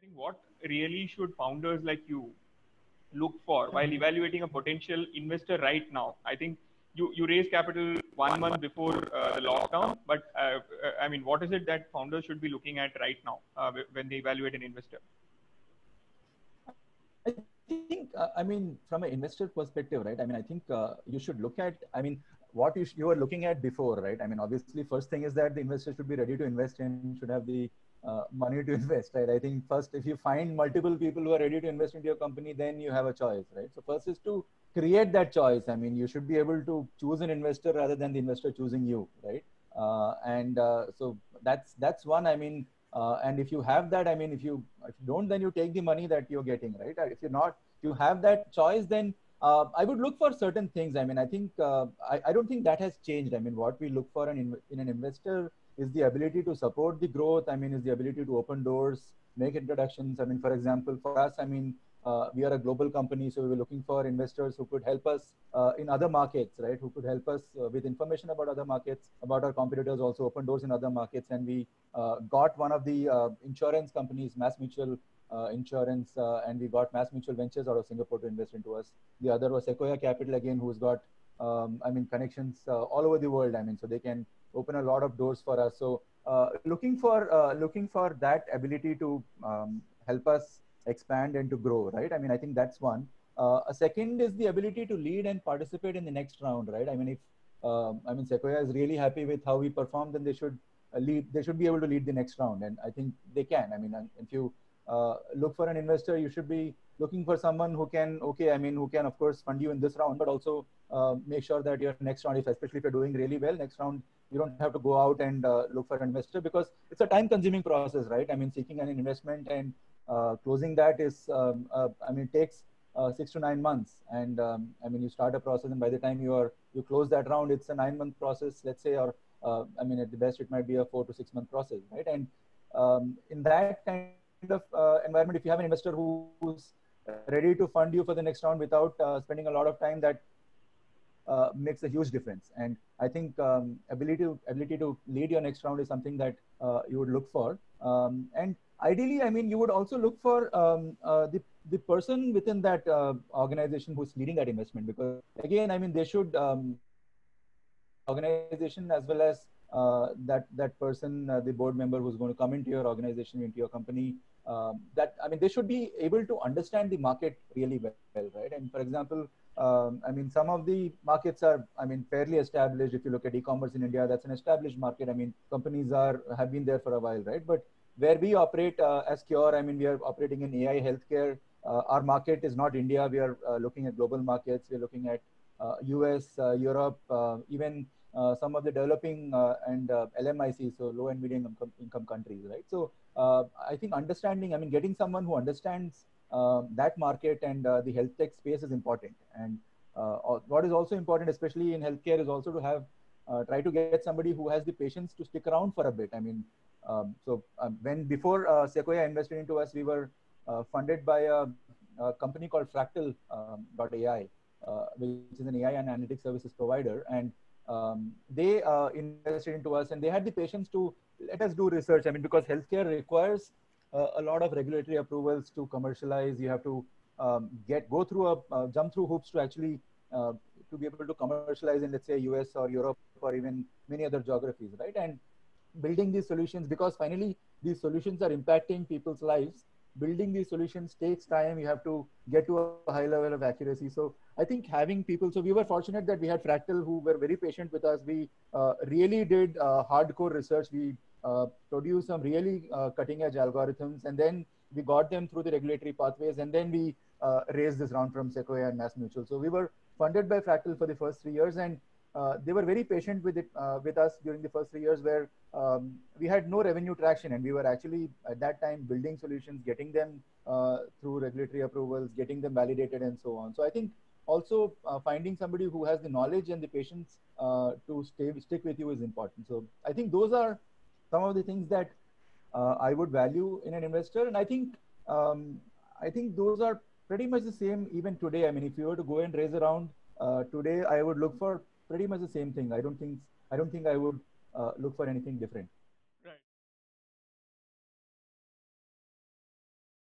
think what really should founders like you look for while evaluating a potential investor right now? I think you raise capital 1 month before the lockdown, but I mean, what is it that founders should be looking at right now when they evaluate an investor? I think, I mean, from an investor perspective, right? I mean, I think you should look at, I mean, what you were looking at before, right? I mean, obviously, first thing is that the investor should be ready to invest and should have the money to invest, right? I think first, if you find multiple people who are ready to invest into your company, then you have a choice, right? So first is to create that choice. I mean, you should be able to choose an investor rather than the investor choosing you, right? So that's one. I mean, and if you have that, I mean, if you don't, then you take the money that you're getting, right? If you're not, if you have that choice, then I would look for certain things. I mean, I think I don't think that has changed. I mean, what we look for in an investor is the ability to support the growth. I mean, is the ability to open doors, make introductions. I mean, for example, for us, I mean, we are a global company, so we were looking for investors who could help us in other markets, right? Who could help us with information about other markets, about our competitors, also open doors in other markets. And we got one of the insurance companies, Mass Mutual Insurance, and we got Mass Mutual Ventures out of Singapore to invest into us. The other was Sequoia Capital again, who's got I mean, connections all over the world. I mean, so they can open a lot of doors for us. So looking for that ability to help us expand and to grow, right? I mean, I think that's one. A second is the ability to lead and participate in the next round, right? I mean, if I mean, Sequoia is really happy with how we performed, then they should lead. They should be able to lead the next round, and I think they can. I mean, if you look for an investor, you should be looking for someone who can, okay, I mean, who can of course fund you in this round, but also make sure that your next round, especially if you're doing really well, next round, you don't have to go out and look for an investor, because it's a time-consuming process, right? I mean, seeking an investment and closing that is, I mean, it takes 6 to 9 months, and I mean, you start a process, and by the time you close that round, it's a 9-month process, let's say, or I mean, at the best, it might be a 4 to 6 month process, right? And in that kind of environment, if you have an investor who's ready to fund you for the next round without spending a lot of time, that makes a huge difference. And I think ability to lead your next round is something that you would look for. And ideally, I mean, you would also look for the person within that organization who's leading that investment, because again, I mean, they should organization as well as that person, the board member who's going to come into your organization, into your company. That, I mean, they should be able to understand the market really well, right? And for example, I mean, some of the markets are, I mean, fairly established. If you look at e-commerce in India, that's an established market. I mean, companies have been there for a while, right? But where we operate as Cure, I mean, we are operating in AI healthcare. Our market is not India. We are looking at global markets. We're looking at US, Europe, even some of the developing and LMIC, so low and medium income countries, right? So I think understanding, I mean, getting someone who understands that market and the health tech space is important. And what is also important, especially in healthcare, is also to have try to get somebody who has the patience to stick around for a bit. I mean, when before Sequoia invested into us, we were funded by a company called Fractal.ai, which is an AI and analytics services provider, and they invested into us, and they had the patience to let us do research. I mean, because healthcare requires a lot of regulatory approvals to commercialize. You have to jump through hoops to actually to be able to commercialize in, let's say, US or Europe or even many other geographies, right? And building these solutions, because finally these solutions are impacting people's lives. Building these solutions takes time. You have to get to a high level of accuracy. So I think having people, so we were fortunate that we had Fractal who were very patient with us. We really did hardcore research. We produced some really cutting edge algorithms, and then we got them through the regulatory pathways, and then we raised this round from Sequoia and Mass Mutual. So we were funded by Fractal for the first 3 years, and they were very patient with us during the first 3 years, where we had no revenue traction, and we were actually at that time building solutions, getting them through regulatory approvals, getting them validated, and so on. So I think also finding somebody who has the knowledge and the patience to stick with you is important. So I think those are some of the things that I would value in an investor, and I think those are pretty much the same even today. I mean, if you were to go and raise a round today, I would look for pretty much the same thing. I don't think I would look for anything different.